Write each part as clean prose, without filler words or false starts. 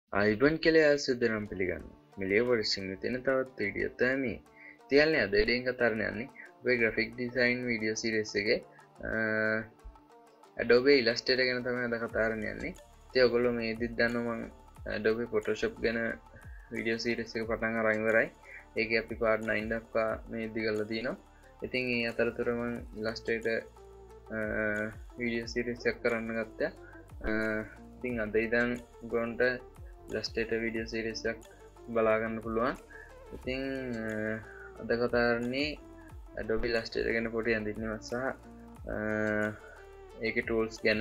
අයිබන් කියලා සුදනම් පිළිගන්න මිලිය වර්සිං තියෙන තවත් වීඩියෝ තමයි. තියන්නේ අද වීඩියෝ එක තරණ යන්නේ ඔබේ graphic design video series එකේ Adobe Illustrator ගැන තමයි අද කතා කරන්න යන්නේ. ඉතින් ඔයගොල්ලෝ මේ ඉදිත් දන්නවා මම Adobe Photoshop ගැන video series එක පටන් අරන් ඉවරයි. ඒකේ අපි part 9 දක්වා මේ ඉදි කරලා තිනවා. ඉතින් ඒ අතරතුර මම Illustrator video series එකක් කරන්න ගත්තා. ඉතින් අද ඉඳන් ගොන්ට Illustrator video series එකක් බලා ගන්න පුළුවන්. ඉතින් අද කතා කරන්නේ Adobe Illustrator ගැන පොඩි අඳින්නවා සහ ඒකේ tools ගැන.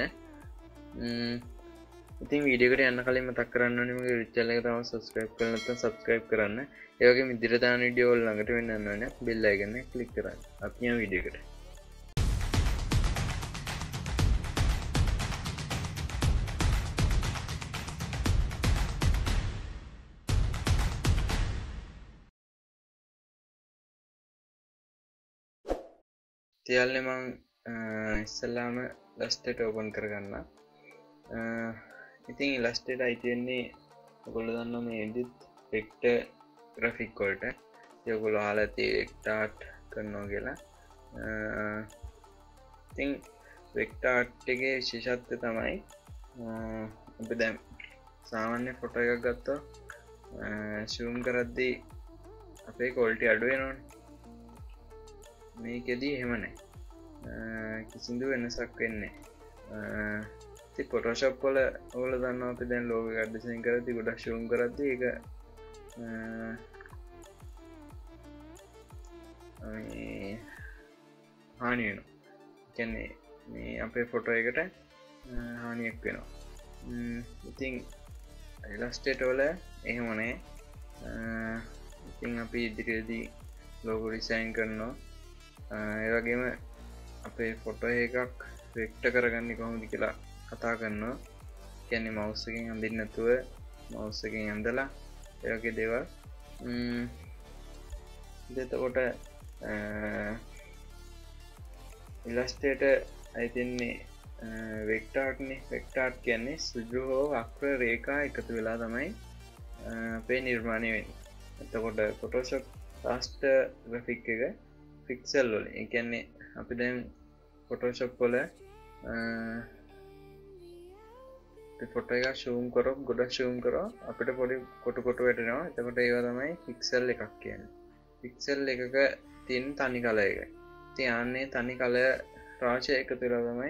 ඉතින් වීඩියෝ එකට යන්න කලින් මතක් කරන්න ඕනේ මගේ channel එක තාම subscribe කරලා නැත්නම් subscribe කරන්න. ඒ වගේම ඉදිරියට දාන වීඩියෝ වල ළඟට වෙන්න ඕනේ bell icon එක click කරන්න. අපි යමු වීඩියෝ එකට. තියල්නේ මං ඉස්සල්ලාම Illustrator open කරගන්න. ඉතින් Illustrator අයිති වෙන්නේ ඔයගොල්ලෝ දන්නවා මේ edit vector graphic වලට. ඒ ඔයගොල්ලෝ අහලා ඇති vector art කරනවා කියලා. ඉතින් vector art එකේ විශේෂත්වය තමයි අපි දැන් සාමාන්‍ය ෆොටෝ එකක් ගත්තොත් zoom කරද්දී අපේ quality අඩු වෙනවනේ. මේකෙදී එහෙම නැහැ. කිසිදු වෙනසක් වෙන්නේ නැහැ. ඉතින් Photoshop වල ඔයගොල්ලෝ දන්නවා අපි දැන් logo එකක් design කරද්දී ගොඩක් zoom කරද්දී ඒක හානි වෙනවා. කියන්නේ මේ අපේ ෆොටෝ එකට හානියක් වෙනවා. ඉතින් Illustrator වල එහෙම නැහැ. ඉතින් අපි ඉදිරියේදී logo design කරනවා. ඒ වගේම අපේ ෆොටෝ එකක් වෙක්ටර් කරගන්නේ කොහොමද කියලා කතා කරනවා. කියන්නේ mouse එකෙන් අඳින්න නැතුව mouse එකෙන් ඇඳලා ඒ වගේ දේවල්. එතකොට Illustrator අයිතින්නේ vector art නේ. vector art කියන්නේ සුදු හෝ වක්‍ර රේඛා එකතු වෙලා තමයි අපේ නිර්මාණය වෙන්නේ. එතකොට Photoshop raster graphic එක pixel වල. ඒ කියන්නේ අපි දැන් Photoshop වල ෆොටෝ එක zoom කරොත් ගොඩක් zoom කරොත් අපිට පොඩි කොටු කොටු වැටෙනවා. එතකොට ඒවා තමයි pixel එකක් කියන්නේ. pixel එකක තියෙන තනි කලර් එක. ඉතින් ආන්නේ තනි කලර් රාශිය එකතු වෙලා තමයි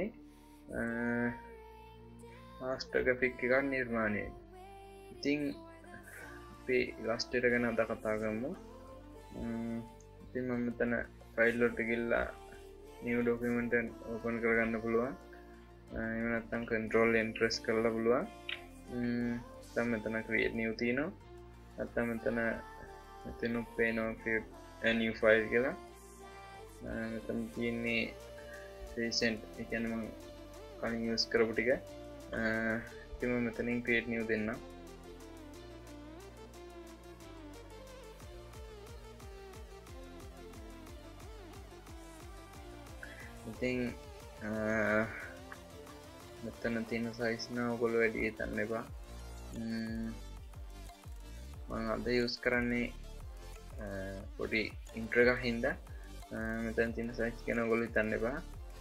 raster graphic එකක් නිර්මාණය වෙන්නේ. ඉතින් අපි Illustrator ගැන අද කතා කරමු. ඉතින් මම මෙතන ෆයිල් වලට ගිහලා new document එක open කරගන්න පුළුවන්. එහෙම නැත්නම් control n press කරලා පුළුවන්. දැන් මෙතන create new තියෙනවා. නැත්නම් මෙතන පේනවා create a new file කියලා. මෙතන තියෙන්නේ recent ඒ කියන්නේ මම කලින් use කරපු ටික. ඉතින් මම මෙතනින් create new දෙන්නම්. ඉතින් මෙතන තියෙන size නා ඔයගොල්ලෝ වැඩි හිතන්න එපා. මම අද use කරන්නේ පොඩි intro එකක් හින්දා මෙතන තියෙන size ගැන ඔයගොල්ලෝ හිතන්න එපා.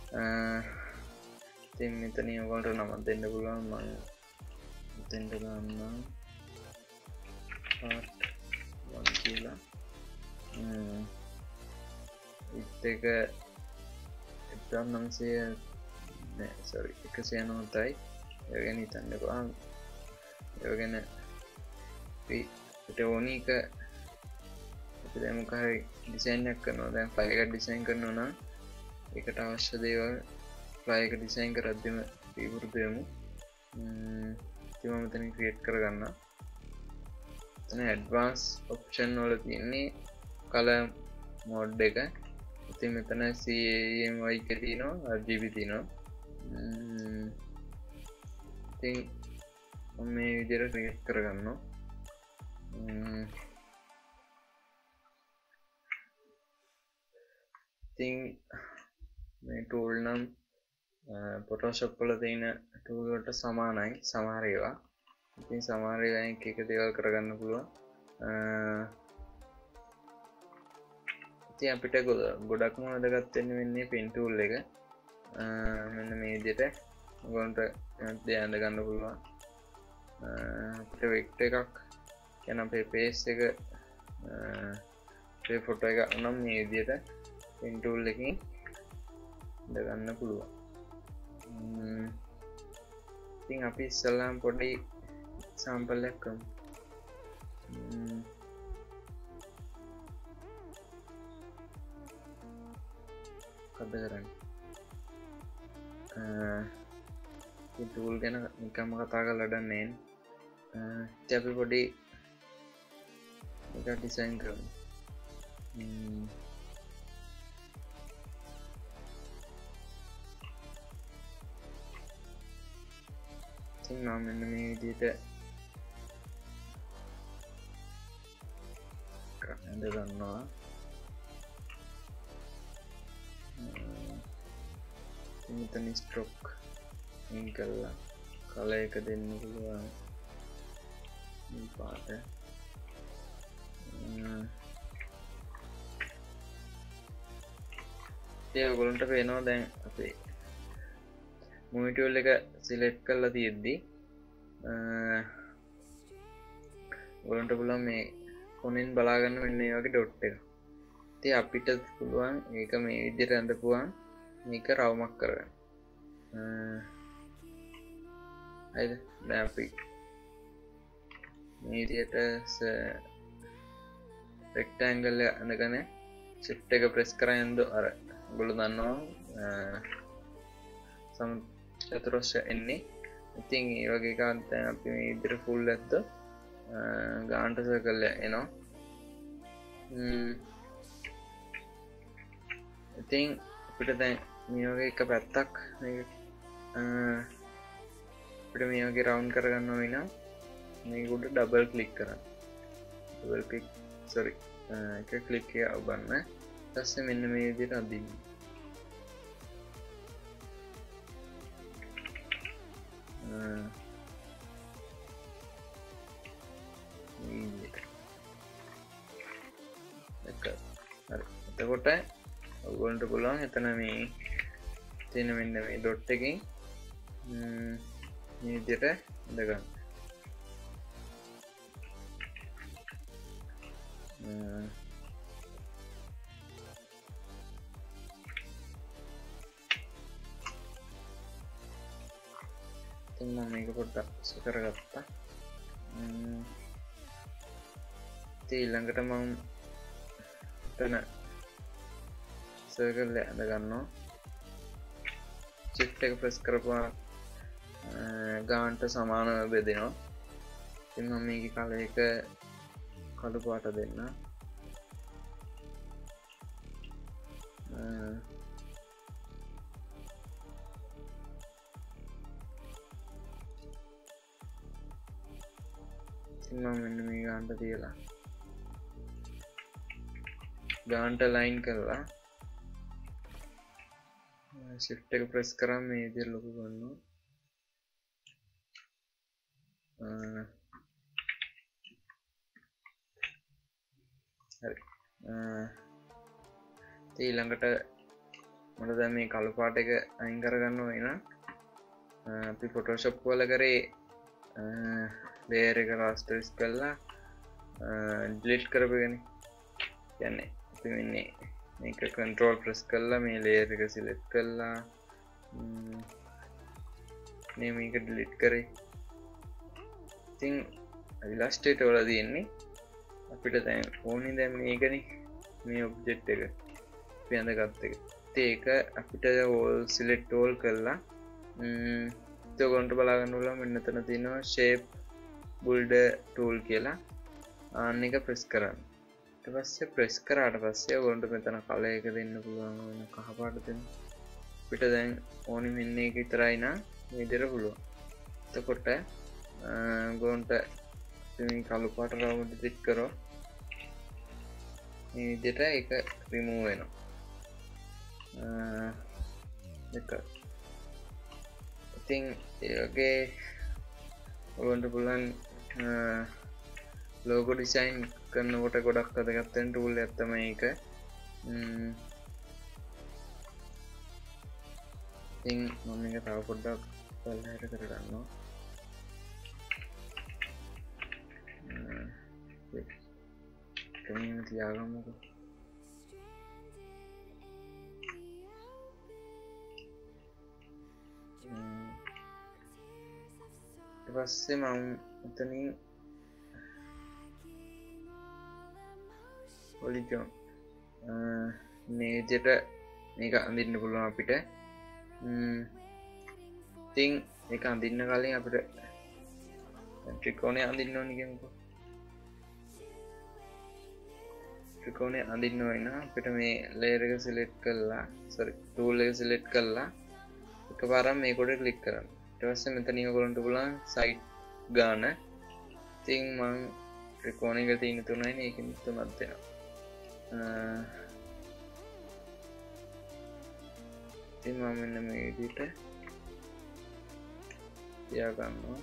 ඉතින් මෙතන ඔයගොල්ලන්ට නමක් දෙන්න පුළුවන්. මම මෙතෙන්ට ගන්නම් part 1 කියලා. ඒක 1900 නෑ sorry 190යි. ඒ ගැන හිතන්න එපා. ඒ ගැන අපිට ඕනි එක අපි දැන් මොකක් හරි ඩිසයින් එකක් කරනවා. දැන් ෆයිල් එකක් ඩිසයින් කරනවා නම් ඒකට අවශ්‍ය දේවල් ෆයිල් එක ඩිසයින් කරද්දිම විවෘත වෙමු. ඉතින් මම මෙතන ක්‍රියේට් කරගන්න. එතන ඇඩ්වාන්ස් ඔප්ෂන් වල තියෙන්නේ කලර් මෝඩ් එක. ඉතින් මෙතන CMYK තියෙනවා RGB තියෙනවා. ඉතින් මම මේ විදිහට ක්‍රියේට් කරගන්නවා. ඉතින් මේ tool නම් Photoshop වල තියෙන tool වලට සමානයි සමහර ඒවා. ඉතින් සමහර වෙලාවෙ එක දේවල් කරගන්න පුළුවන්. ඉතින් අපිට ගොඩක්ම වැදගත් වෙන්නේ pen tool එක. මෙන්න මේ විදිහට ඔයගොල්ලන්ට දැනගන්න ගන්න පුළුවන්. අපිට වෙක්ටර් එකක් කියන අපේ පේජ් එක අපේ ෆොටෝ එක නම් මේ විදිහට pen tool එකකින් ගන්න පුළුවන්. ඉතින් අපි ඉස්සල්ලාම පොඩි සාම්පල් එකක් කරමු. මොකද කරන්නේ? මේ tool ගැන නිකම්ම කතා කරලා දන්නේ නැහැ. ඉතින් අපි පොඩි එකක් ඩිසයින් කරමු. ඉතින් මම මෙන්න මේ විදිහට කරන්න ගන්නවා. මෙතන stroke ඉන් කරලා කලර් එක දෙන්න පුළුවන්. මේ පාට ඒ ඔයගොල්ලන්ට පේනවා දැන් අපේ movie tool එක select කරලා තියෙද්දි ඔයගොල්ලන්ට පුළුවන් මේ කොනෙන් බලා ගන්න මෙන්න මේ වගේ dot එක. ඉතින් අපිට පුළුවන් මේක මේ විදිහට අඳපුවාම මේක රවුමක් කරගන්න. හරිද? දැන් අපි මේ විදිහට rectangle එක අඳගෙන shift එක press කරන් අර ඔයගොල්ලෝ දන්නවා චතුරස්‍රය එන්නේ. ඉතින් ඒ වගේ එකක් දැන් අපි මේ විදිහට full ඇද්දොත් ගානට circle එක එනවා. ඉතින් අපිට දැන් මේ වගේ එක පැත්තක් මේක අපිට මේ වගේ රවුන්ඩ් කරගන්න ඕන නම් මේක උඩ ඩබල් ක්ලික් කරන්න. එක ක්ලික් එක ඔබන්න. ඊට පස්සේ මෙන්න මේ විදිහට අදින්න. එතකොට ඔයගොල්ලන්ට පුළුවන් එතන මේ තියෙන මෙන්න මේ ඩොට් එකකින් මේ විදිහට ඉඳගන්න. ඉතින් මම මේක පොඩ්ඩක් කරගත්තා. ඉතින් ඊළඟට මම එතන circle එක ඇඳ ගන්නවා. shift එක press කරපුවා ගානට සමානව බෙදෙනවා. ඉතින් මම මේකේ කලර් එක කළු පාට දෙන්න. ඉතින් මම මෙන්න මේ ගානට තියලා ගානට line කරලා shift එක press කරාම මේ විදිහට ලොකු කරනවා. හරි. ඊළඟට මට දැන් මේ කළු පාට එක අයින් කරගන්න ඕන නම් අපි Photoshop වල කරේ layer එක rasterize කරලා delete කරපුවනේ. කියන්නේ අපි මෙන්නේ මේක control press කරලා මේ layer එක select කරලා මේ මේක delete කරේ. ඉතින් Illustrator වල තියෙන්නේ අපිට දැන් ඕනේ දැන් මේකනේ මේ object එක අපි අඳගත් එක. ඒක අපිට all select all කරලා ඔයගොල්ලන්ට බලා ගන්න ඕන මෙන්න මෙතන තියෙනවා shape builder tool කියලා. ආන්න එක press කරන්න. ඊට පස්සේ press කරාට පස්සේ ඔයගොල්ලන්ට මෙතන කලර් එක දෙන්න පුළුවන් වෙන කහ පාට දෙන්න. අපිට දැන් ඕනේ මෙන්න මේක විතරයි නා මේ විදිහට පුළුවන්. එතකොට ඔයගොල්ලන්ට මේ කළු පාට රවුමට ක්ලික් කරොත් මේ විදිහට ඒක remove වෙනවා. ඉතින් ඒ වගේ ඔයගොල්ලන්ට පුළුවන් ලෝගෝ ඩිසයින් කරනකොට ගොඩක් වැදගත් වෙන ටූල් එකක් තමයි ඒක. ඉතින් මම මේක තව පොඩ්ඩක් පල්ලෙහාට කරගන්නවා. කමියුනිටි තියාගමුකෝ. ඊට පස්සේ මම එතනින් පොලිගොන් මේ විදිහට මේක අඳින්න පුළුවන් අපිට. ඉතින් මේක අඳින්න කලින් අපිට ත්‍රිකෝණය අඳින්න ඕනේ කියමුකෝ. ත්‍රිකෝණය අඳින්න ඕන නම් අපිට මේ ලේයර් එක සිලෙක්ට් කරලා ටූල් එක සිලෙක්ට් කරලා එකපාරම මේ කොට ක්ලික් කරන්න. ඊට පස්සේ මෙතනින් ඔයගොල්ලන්ට පුළුවන් සයිඩ් ගන්න. ඉතින් මම ත්‍රිකෝණයක තියෙන 3යි මේකෙන් 3ක් දෙනවා. ඉතින් මම මෙන්න මේ විදිහට තියා ගන්නවා.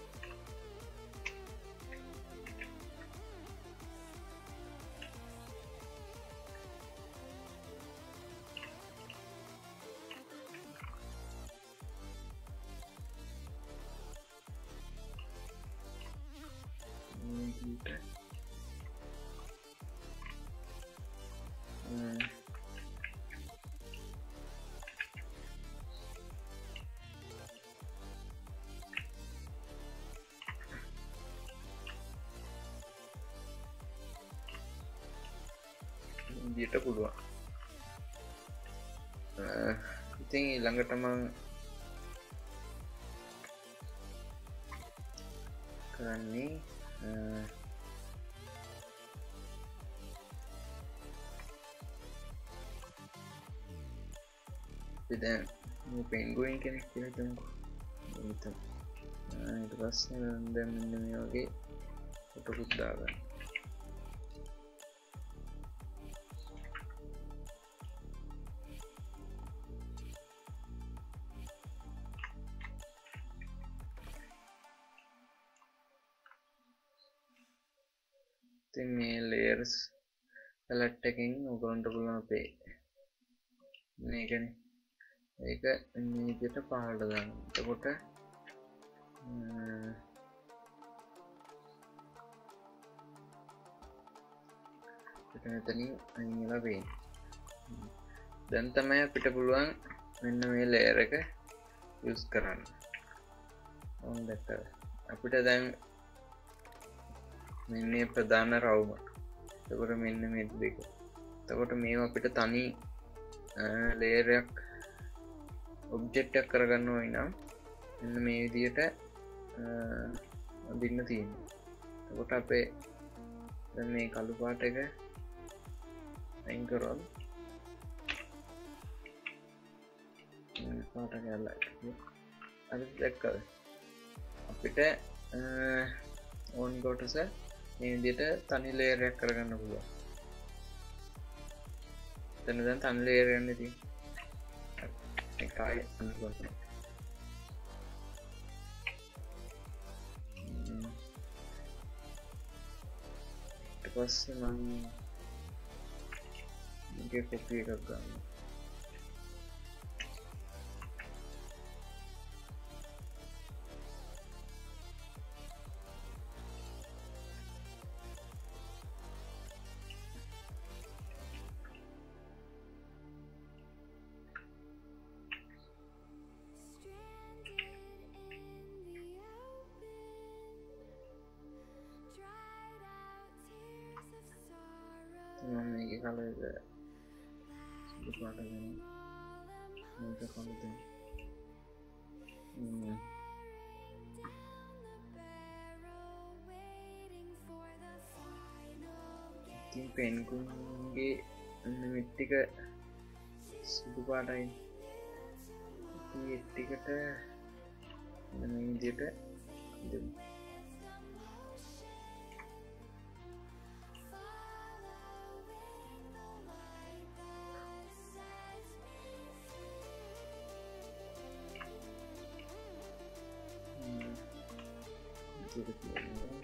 විදියට පුළුවන්. ඉතින් ඊළඟට මම කරන්නේ දැන් මේ පෙන්ගුයින් කෙනෙක් කියලා හිතමුකෝ. ඊට පස්සේ දැන් මෙන්න මේ වගේ ෆොටෝකුත් දාගන්න. ඉතින් මේ layers palette එකෙන් ඔයගොල්ලන්ට පුළුවන් අපේ මේකනේ ඒක මේ විදිහට පහළට දාන්න. එතකොට මෙතනින් අයින් වෙලා වෙන්නේ. දැන් තමයි අපිට පුළුවන් මෙන්න මේ layer එක use කරන්න. ඕන් දැක්කද? අපිට දැන් මේ ප්‍රධාන රවුම. එතකොට මෙන්න මේ දෙක. එතකොට මේවා අපිට තනි layer එකක් object එකක් කරගන්න ඕනේ නම් මෙන්න මේ විදිහට අඳින්න තියෙනවා. එතකොට අපේ දැන් මේ කළු පාට එක අයින් කරොත් මේ පාට කැල්ල අද දැක්කද? අපිට ඕන් කොටස මේ විදිහට තනි layer එකක් කරගන්න පුළුවන්. එතන දැන් තනි layer එකක් නේ තියෙන්නේ. ඒකයි අනුගමනය. ඊට පස්සේ මම මේකේ කොපි එකක් ගන්නවා. මේක කලර් එක සුදු පාට ගන්න. මේක කලර් දෙන්න. ඉතින් පෙන්ගුන්ගේ මෙත් ටික සුදු පාටයි. මේ ටිකට මේ විදිහට දෙමු. එක තියෙනවා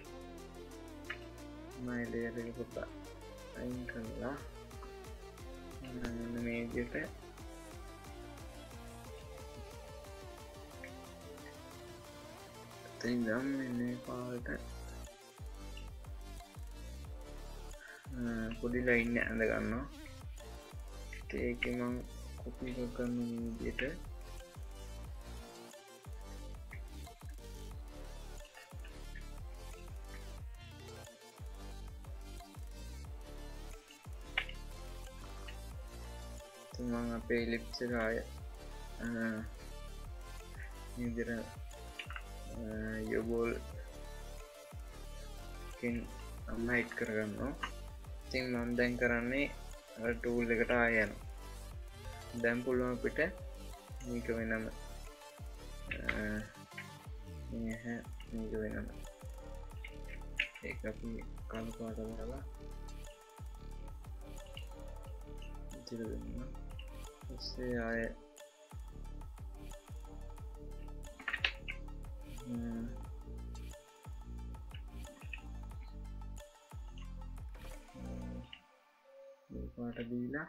මයි ලේයර් එක පොඩ්ඩක් අයින් කරලා මේ විදිහට ඉතින් මේ පාට පොඩි ලයින් ඇඳ ගන්නවා ඒක මම කොපි කරගන්න මේ විදිහට මම අපේ එලිප්ස් එක ආය මේ විදිහට යෝබෝල් කින් අම්මයිට් කරගන්නවා ඉතින් මම දැන් කරන්නේ ටූල් එකට ආය යනවා දැන් පුළුවන් අපිට මේක වෙනම මේක වෙනම ඒක අපි කළු පාට කරලා ඉතින් දෙන්න ඊස්සේ ආය පාට දීලා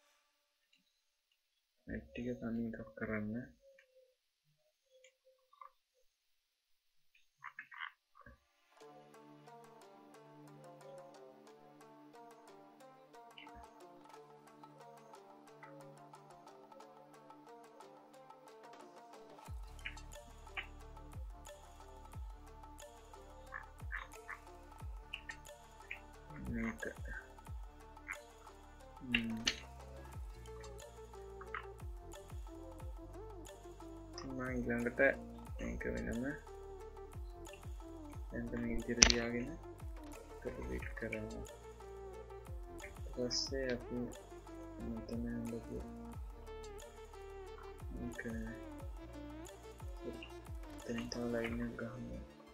ටික තනි එකක් කරන්න මේක ඊළඟට මේක වෙනම දැන් මේ විදිහට තියාගෙන කලික් කරනවා ඊට පස්සේ අපි මෙතන ලොකු මේක දැන් තව ලයින් එකක් ගහමු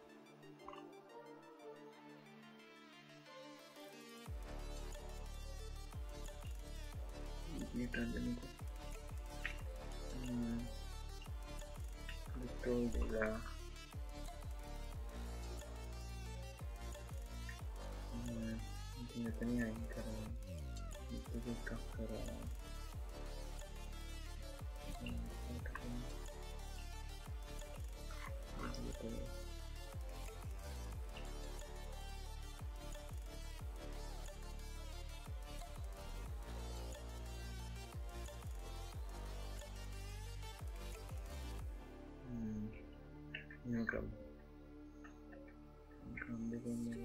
මේක අඳින්න betul juga ternyata ini karena itu juga karena income dengan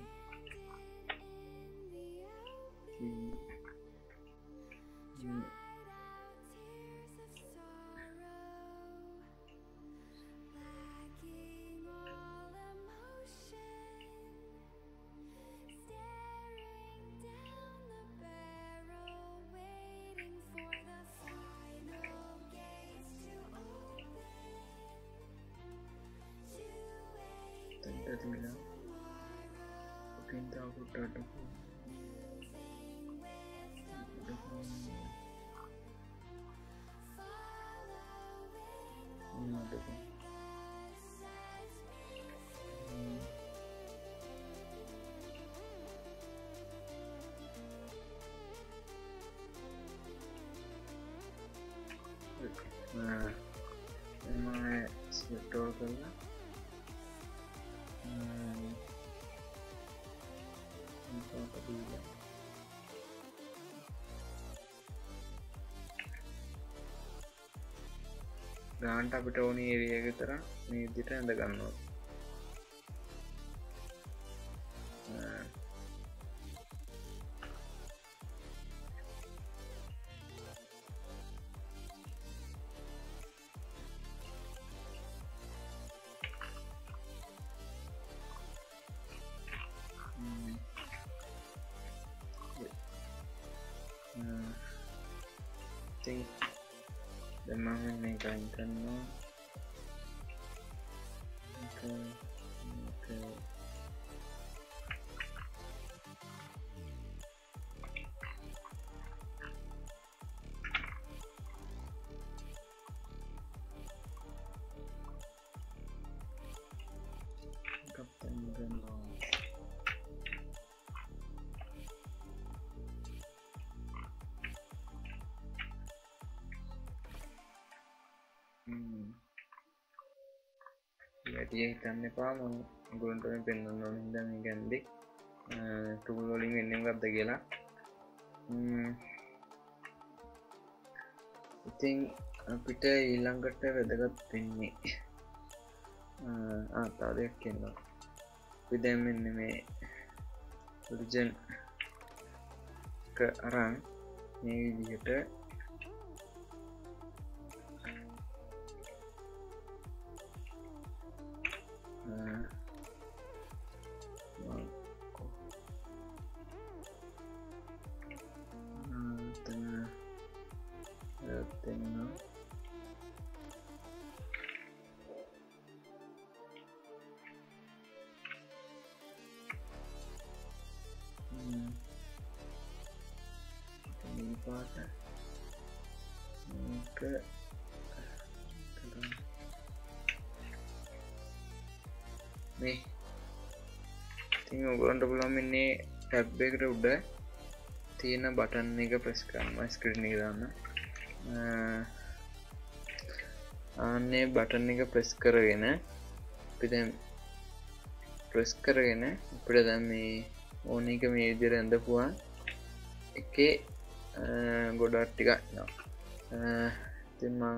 tadilah mungkin tahu ada nah memang betul kan ගාන්ට අපිට ඕනේ ඒරියා එක විතර මේ විදිහට ඇඳ ගන්නවා. think memang memegang no oke Kapten හැටිය හිතන්න එපා මම ඔයගොල්ලන්ට මේ පෙන්වන්න ඕන හින්දා මේ ගන්නේ ටූල් වලින් වෙන්නේ මොකක්ද කියලා ඉතින් අපිට ඊළඟට වැදගත් වෙන්නේ තව දෙයක් කියනවා අපි දැන් මෙන්න මේ ඔරිජින් එක අරන් මේ විදිහට nih tinggal ඔයගොල්ලන්ට පුළුවන් මෙන්නේ ටැබ් එකට උඩ තියෙන බටන් එක ප්‍රෙස් කරන්න ස්ක්‍රීන් එක දාන්න ආන්නේ බටන් එක ප්‍රෙස් කරගෙන අපි දැන් ප්‍රෙස් කරගෙන අපිට දැන් මේ ඕන එක මේ විදිහට ඇඳපුවා එකේ ගොඩක් ටිකක් එනවා ඉතින් මම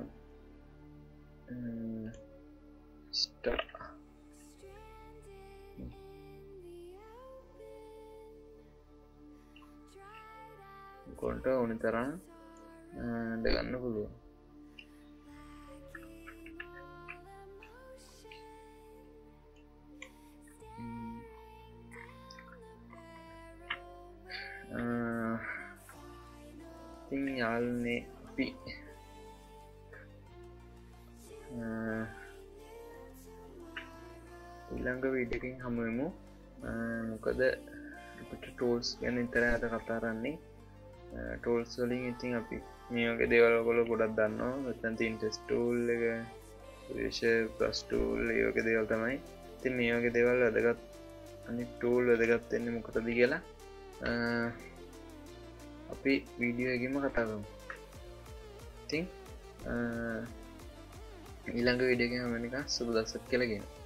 ස්ටාර් කොන්ට ඕනි තරම් ගන්න පුළුවන් ඉතින් යාළුවනේ අපි ඊළඟ වීඩියෝ එකකින් හමු වෙමු මොකද අපිට ටූල්ස් ගැන විතරයි අද කතා කරන්නේ ටූල්ස් වලින් ඉතින් අපි මේ වගේ දේවල් ඔයගොල්ලෝ ගොඩක් දන්නවා නැත්නම් තියෙන ටෙස්ට් ටූල් එක විශේෂ ප්ලස් ටූල් ඒ වගේ දේවල් තමයි ඉතින් මේ වගේ දේවල් වැදගත් අනිත් ටූල් වැදගත් වෙන්නේ මොකටද කියලා අපි වීඩියෝ එකකින්ම කතා කරමු ඉතින් ඊළඟ වීඩියෝ එකෙන් හමු වෙනකන් සුබ දවසක් කියලා කියනවා